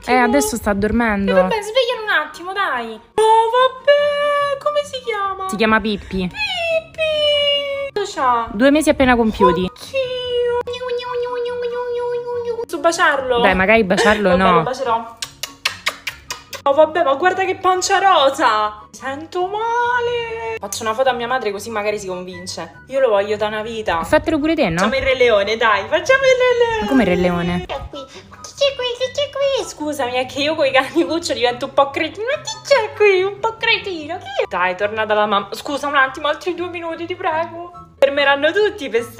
attimo. Adesso sta dormendo. Vabbè, sveglialo un attimo, dai. Oh, vabbè, come si chiama? Si chiama Pippi. Pippi. Cosa c'ha? 2 mesi appena compiuti. Oddio. Posso baciarlo? Dai, magari baciarlo Vabbè, no. lo bacerò. Oh, vabbè, ma guarda che pancia rosa. Mi sento male. Faccio una foto a mia madre così magari si convince. Io lo voglio da una vita. Fatelo pure te, no? Facciamo il Re Leone, dai, facciamo il Re Leone. Ma come Re Leone? Chi c'è qui? Chi c'è qui? Scusami, è che io con i cani cuccio divento un po' cretino. Ma chi c'è qui? Un po' cretino. Chi è? Dai, torna dalla mamma. Scusa un attimo, altri 2 minuti, ti prego. Fermeranno tutti per